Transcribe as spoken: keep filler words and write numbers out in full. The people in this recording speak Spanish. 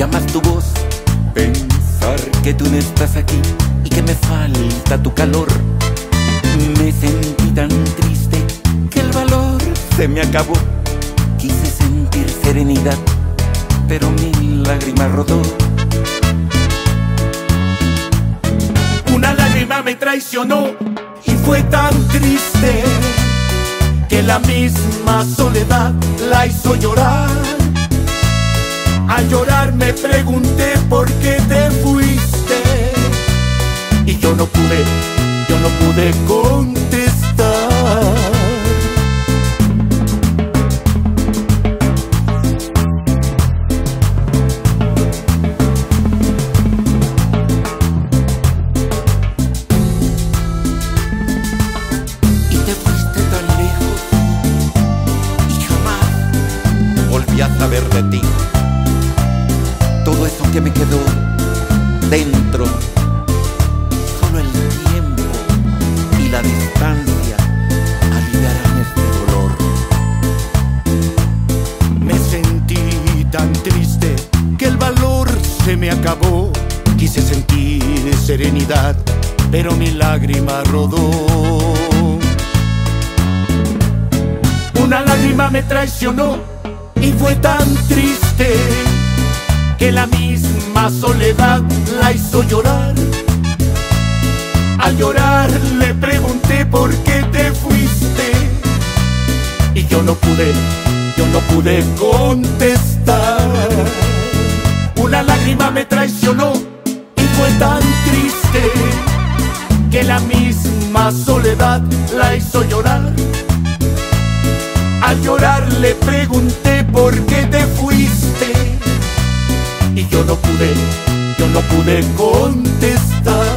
llamas tu voz. Pensar que tú no estás aquí y que me falta tu calor. Me sentí tan triste que el valor se me acabó. Quise sentir serenidad, pero mi lágrima rodó. Una lágrima me traicionó y fue tan triste que la misma soledad la hizo llorar. Al llorar me pregunté por qué te fuiste y yo no pude, yo no pude contestar. A saber de ti. Todo eso que me quedó dentro, solo el tiempo y la distancia aliviarán este dolor. Me sentí tan triste que el valor se me acabó. Quise sentir serenidad, pero mi lágrima rodó. Una lágrima me traicionó y fue tan triste que la misma soledad la hizo llorar. Al llorar le pregunté por qué te fuiste y yo no pude, yo no pude contestar. Una lágrima me traicionó y fue tan triste que la misma soledad la hizo llorar. Al llorar le pregunté por qué te fuiste y yo no pude, yo no pude contestar.